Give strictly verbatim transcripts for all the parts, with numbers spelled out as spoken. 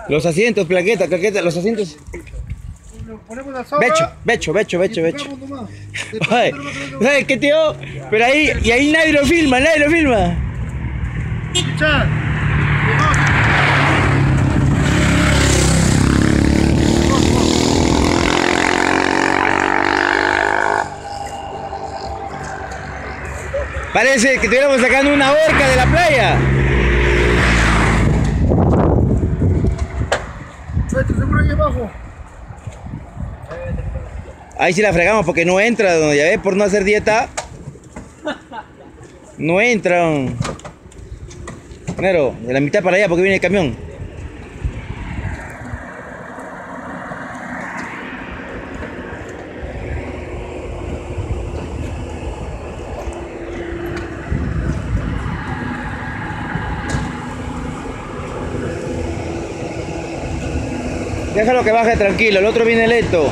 Los asientos, plaqueta, plaqueta, los asientos. Becho, becho, becho, becho, becho. Ay, ay, ¿qué tío? Pero ahí, y ahí nadie lo filma, nadie lo filma. Parece que estuviéramos sacando una orca de la playa. Ahí sí la fregamos porque no entra, ya ves, por no hacer dieta. No entran. Nero, de la mitad para allá porque viene el camión. Déjalo que baje tranquilo, el otro viene lento.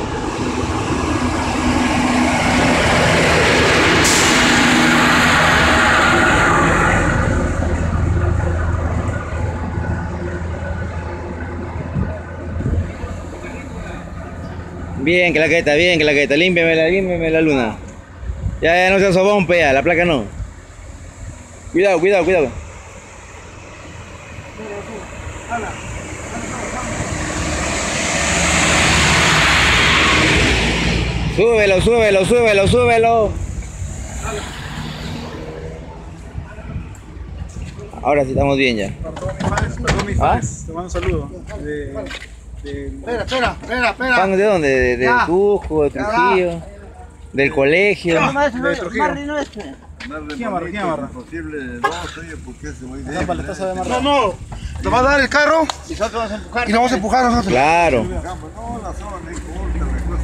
Bien, que la queta, bien, que la queta, límpiamela, límpiame la luna. Ya, ya no se sobón, pea, la placa no. Cuidado, cuidado, cuidado. Súbelo, súbelo, súbelo, súbelo. Ahora sí estamos bien ya. Perdón, mis fans, te mando un saludo. De, de... Espera, espera, espera, espera. ¿Fan de dónde? ¿De, de Cusco, de Trujillo? ¿Del colegio? de Trujillo. ¿Quién amarra? ¿Quién amarra? Imposible, no, oye, ¿por qué se voy de ahí? No, no. Te va a dar el carro y nosotros vamos a empujar. Y nos vamos a empujar nosotros. Claro. No, la zona no importa, la cosa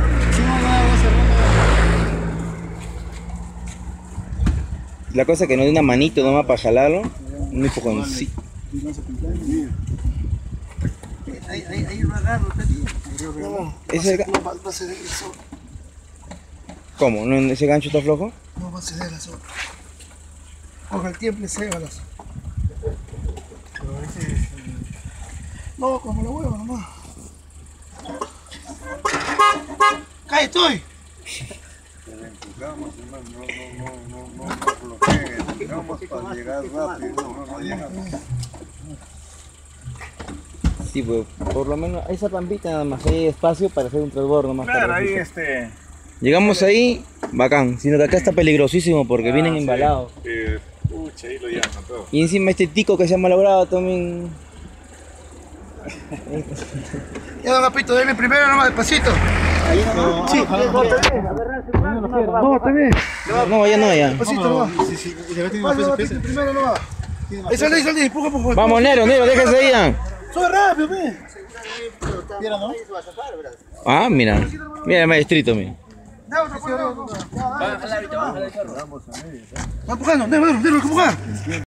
La cosa es que nos dé una manito nomás para jalarlo. Un empujoncito. Ahí, ahí, ahí lo agarro, No, ese no va a ceder la zona. ¿Cómo? ¿No, ¿Ese gancho está flojo? No va a ceder la zona. Con el tiempo se va la zona. No, como la hueva nomás. ¡Cae, estoy! empujamos, hermano, no, no, no, no, no, no bloqueen, empujamos para llegar rápido, no, no llegamos. Sí, pues por lo menos esa pampita nada más, hay espacio para hacer un transbordo más. Claro, ahí este... Llegamos ahí, bacán, sino que acá está peligrosísimo porque ah, vienen sí. embalados. Eh, pucha, ahí lo llaman todo. Y encima este tico que se ha malogrado también. Ya, don Apito, deme primero nomás, despacito. Ahí no, Sí, no, no, está bien. No, está bien. No, ya no, ya. Despacito nomás. Sí, sí, y le Vale, don Apito, primero nomás. Ahí sale, ahí sale, empuja, empuja. Vamos, Nero, Nero, déjese ahí ya. Sube rápido, ve. ¿Mira, no? Ah, mira. Mira el maestrito, mira. Da otra cosa, da otra cosa. Va empujando, déjalo, déjalo empujar.